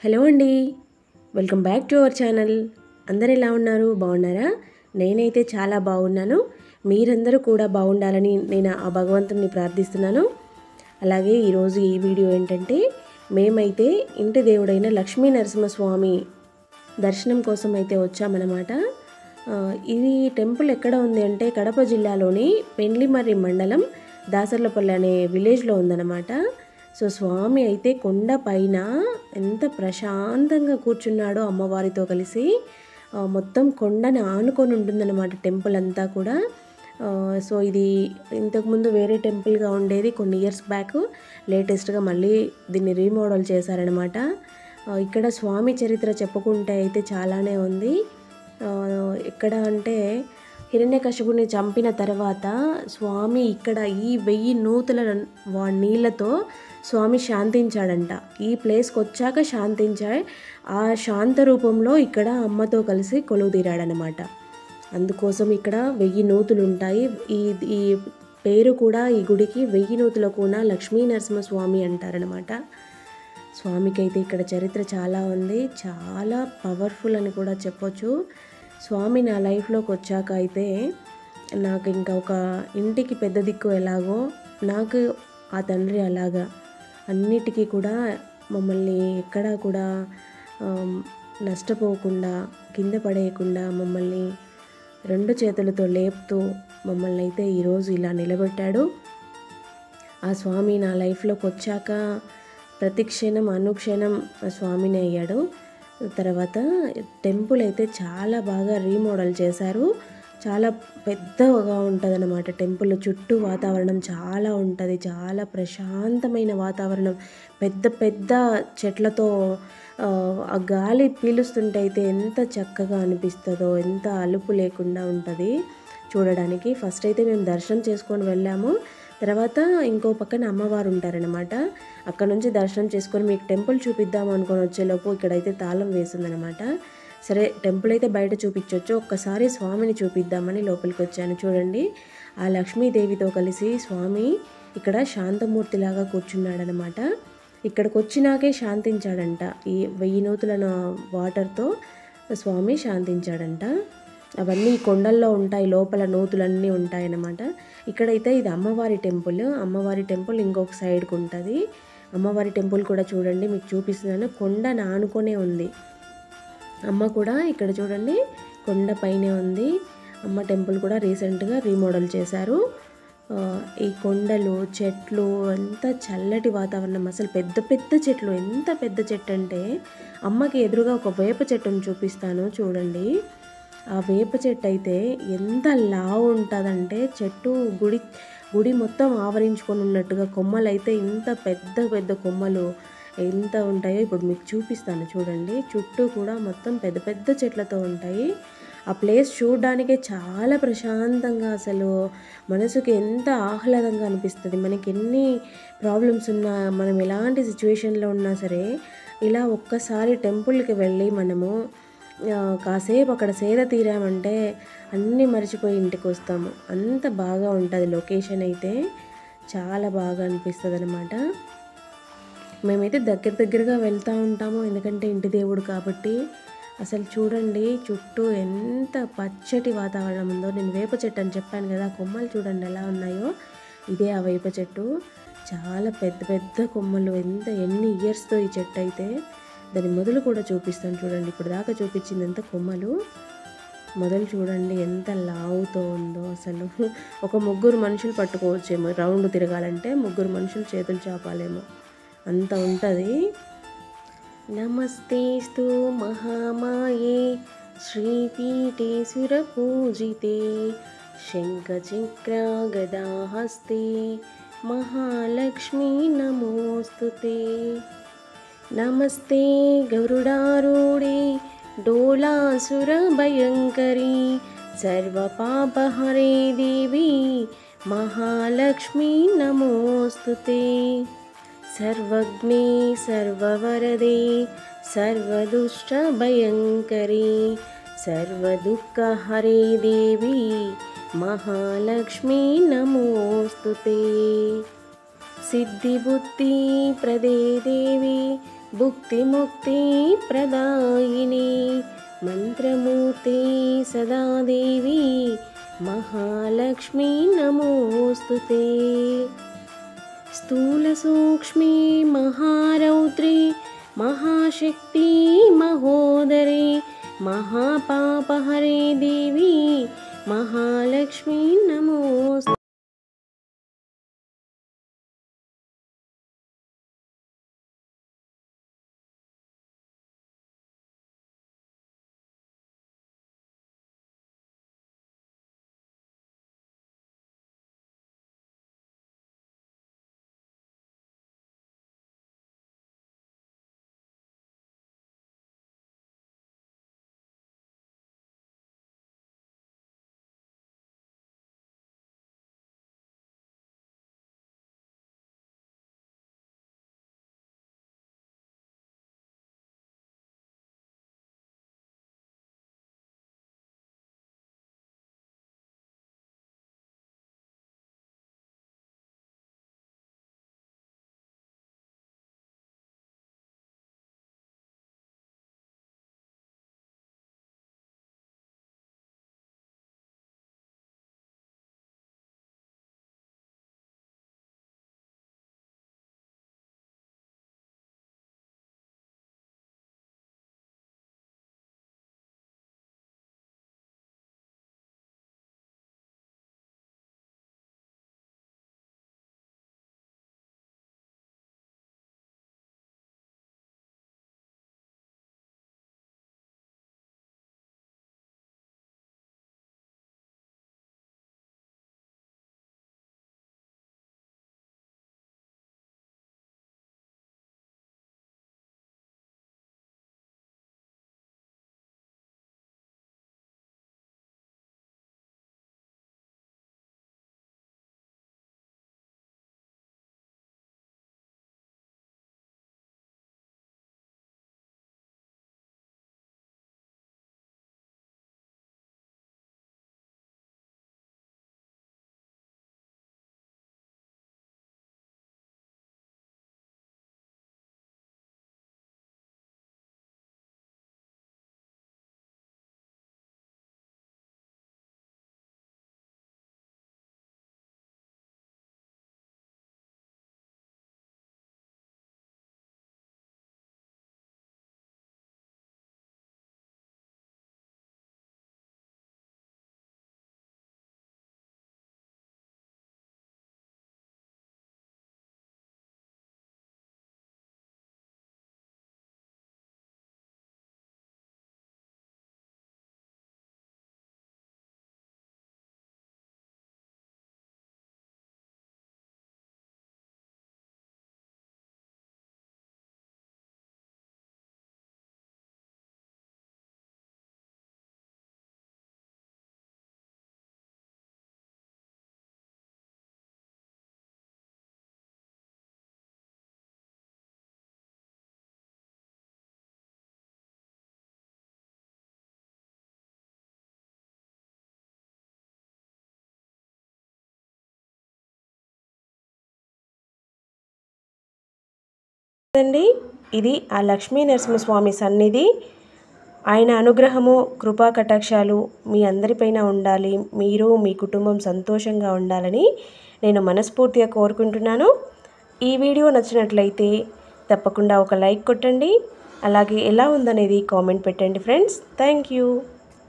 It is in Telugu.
హలో అండి, welcome back to our channel. అందరు ఎలా ఉన్నారు? బాగున్నారా? నేనైతే చాలా బాగున్నాను. మీరందరూ కూడా బాగుండాలని నేను ఆ భగవంతుని ప్రార్థిస్తున్నాను. అలాగే ఈరోజు ఈ వీడియో ఏంటంటే, మేమైతే ఇంటి దేవుడైన లక్ష్మీ నరసింహస్వామి దర్శనం కోసం అయితే వచ్చామన్నమాట. ఇది టెంపుల్ ఎక్కడ ఉంది అంటే కడప జిల్లాలోని పెండ్లిమర్రి మండలం దాసర్లపల్లి అనే విలేజ్లో ఉందన్నమాట. సో స్వామి అయితే కొండ పైన ఎంత ప్రశాంతంగా కూర్చున్నాడో అమ్మవారితో కలిసి. మొత్తం కొండని ఆనుకొని ఉంటుందన్నమాట టెంపుల్ అంతా కూడా. సో ఇది ఇంతకుముందు వేరే టెంపుల్గా ఉండేది, కొన్ని ఇయర్స్ బ్యాక్ లేటెస్ట్గా మళ్ళీ దీన్ని రీమోడల్ చేశారనమాట. ఇక్కడ స్వామి చరిత్ర చెప్పుకుంటే అయితే చాలానే ఉంది. ఎక్కడ అంటే హిరణ్యకశిపుని చంపిన తర్వాత స్వామి ఇక్కడ ఈ 1000 నూతుల నీళ్ళతో స్వామి శాంతించాడంట. ఈ ప్లేస్కి వచ్చాక శాంతించాడు. ఆ శాంత రూపంలో ఇక్కడ అమ్మతో కలిసి కొలువుదీరాడనమాట. అందుకోసం ఇక్కడ 1000 నూతులు ఉంటాయి. ఈ పేరు కూడా ఈ గుడికి 1000 నూతుల కూన లక్ష్మీ నరసింహస్వామి అంటారనమాట. స్వామికి అయితే ఇక్కడ చరిత్ర చాలా ఉంది, చాలా పవర్ఫుల్ అని కూడా చెప్పొచ్చు. స్వామి నా లైఫ్లోకి వచ్చాక అయితే నాకు ఇంకా ఒక ఇంటికి పెద్ద దిక్కు ఎలాగో నాకు ఆ తండ్రి అలాగా అన్నిటికీ కూడా మమ్మల్ని ఎక్కడా కూడా నష్టపోకుండా, కింద పడేయకుండా మమ్మల్ని 2 చేతులతో లేపుతూ మమ్మల్ని అయితే ఈరోజు ఇలా నిలబెట్టాడు. ఆ స్వామి నా లైఫ్లోకి వచ్చాక ప్రతి క్షణం అనుక్షణం స్వామిని అయ్యాడు. తర్వాత టెంపుల్ అయితే చాలా బాగా రీమోడల్ చేశారు. చాలా పెద్దగా ఉంటుంది అన్నమాట టెంపుల్. చుట్టూ వాతావరణం చాలా ఉంటుంది, చాలా ప్రశాంతమైన వాతావరణం. పెద్ద పెద్ద చెట్లతో ఆ గాలి పీలుస్తుంటే అయితే ఎంత చక్కగా అనిపిస్తుందో, ఎంత అలుపు లేకుండా ఉంటుంది చూడడానికి. ఫస్ట్ అయితే మేము దర్శనం చేసుకొని వెళ్ళాము. తర్వాత ఇంకో పక్కన అమ్మవారు ఉంటారనమాట. అక్కడ నుంచి దర్శనం చేసుకొని మీకు టెంపుల్ చూపిద్దాం అనుకొని వచ్చేలోపు ఇక్కడైతే తాళం వేసిందనమాట. సరే టెంపుల్ అయితే బయట చూపించవచ్చు, ఒక్కసారి స్వామిని చూపిద్దామని లోపలికి వచ్చాను. చూడండి, ఆ లక్ష్మీదేవితో కలిసి స్వామి ఇక్కడ శాంతమూర్తిలాగా కూర్చున్నాడనమాట. ఇక్కడికి వచ్చినాకే శాంతించాడంట. ఈ 1000 నూతుల వాటర్తో స్వామి శాంతించాడంట. అవన్నీ కొండల్లో ఉంటాయి, లోపల నూతులన్నీ ఉంటాయన్నమాట. ఇక్కడైతే ఇది అమ్మవారి టెంపుల్. అమ్మవారి టెంపుల్ ఇంకొక సైడ్కి ఉంటుంది. అమ్మవారి టెంపుల్ కూడా చూడండి, మీకు చూపిస్తున్నాను. కొండ ఆనుకొనే ఉంది అమ్మ కూడా. ఇక్కడ చూడండి, కొండ పైనే ఉంది అమ్మ టెంపుల్ కూడా. రీసెంట్గా రీమోడల్ చేశారు. ఈ కొండలు, చెట్లు, అంతా చల్లటి వాతావరణం. అసలు పెద్ద పెద్ద చెట్లు, ఎంత పెద్ద చెట్టు అంటే అమ్మకి ఎదురుగా ఒక వేప చెట్టును చూపిస్తాను చూడండి. ఆ వేప చెట్టు అయితే ఎంత లావు ఉంటుందంటే చెట్టు గుడి మొత్తం ఆవరించుకొని ఉన్నట్టుగా కొమ్మలు అయితే ఇంత పెద్ద పెద్ద కొమ్మలు ఎంత ఉంటాయో ఇప్పుడు మీకు చూపిస్తాను చూడండి. చుట్టూ కూడా మొత్తం పెద్ద పెద్ద చెట్లతో ఉంటాయి. ఆ ప్లేస్ చూడడానికే చాలా ప్రశాంతంగా, అసలు మనసుకి ఎంత ఆహ్లాదంగా అనిపిస్తుంది. మనకి ఎన్ని ప్రాబ్లమ్స్ ఉన్నా, మనం ఎలాంటి సిచ్యువేషన్లో ఉన్నా సరే ఇలా ఒక్కసారి టెంపుల్కి వెళ్ళి మనము కాసేపు అక్కడ సేద తీరామంటే అన్నీ మర్చిపోయి ఇంటికి వస్తాము. అంత బాగా ఉంటుంది లొకేషన్ అయితే, చాలా బాగా అనిపిస్తుంది అనమాట. మేమైతే దగ్గరగా వెళ్తూ ఉంటాము, ఎందుకంటే ఇంటి దేవుడు కాబట్టి. అసలు చూడండి చుట్టూ ఎంత పచ్చటి వాతావరణం ఉందో. నేను వేప చెట్టు అని చెప్పాను కదా, కొమ్మలు చూడండి ఎలా ఉన్నాయో. ఇదే ఆ వేప చెట్టు, చాలా పెద్ద పెద్ద కొమ్మలు. ఎన్ని ఇయర్స్తో ఈ చెట్టు అయితే. దాని మొదలు కూడా చూపిస్తాను చూడండి. ఇప్పుడు దాకా చూపించింది ఎంత కొమ్మలు, మొదలు చూడండి ఎంత లావుతో ఉందో. అసలు ఒక 3 మనుషులు పట్టుకోవచ్చేమో రౌండ్ తిరగాలంటే. 3 మనుషులు చేతులు చాపాలేమో, అంత ఉంటుంది. నమస్తేస్తు మహామాయే శ్రీపీఠే సురపూజితే శంఖచక్ర గదాహస్తే మహాలక్ష్మీ నమోస్తుతే. నమస్తే గరుడారూఢే డోలాసురభయంకరీ సర్వపాపహరే దేవి మహాలక్ష్మీ నమోస్తుతే. సర్వజ్ఞే సర్వవరదే సర్వదుష్టభయంకరీ సర్వదుఃఖహరే దేవి మహాలక్ష్మీ నమోస్తుతే. సిద్ధిబుద్ధి ప్రదే దేవి భుక్తిముక్తి ప్రదాయిని మంత్రమూర్తి సదా దేవి మహాలక్ష్మీ నమోస్తుతే స్థూల సూక్ష్మీ మహారౌద్రి महाशक्ति महोदरे महापापहरे देवी महालक्ष्मी नमोस्तुते। ఇది ఆ లక్ష్మీ నరసింహస్వామి సన్నిధి. ఆయన అనుగ్రహము కృపా కటాక్షాలు మీ అందరిపైన ఉండాలి, మీరు మీ కుటుంబం సంతోషంగా ఉండాలని నేను మనస్ఫూర్తిగా కోరుకుంటున్నాను. ఈ వీడియో నచ్చినట్లయితే తప్పకుండా ఒక లైక్ కొట్టండి, అలాగే ఎలా ఉందనేది కామెంట్ పెట్టండి ఫ్రెండ్స్. Thank you.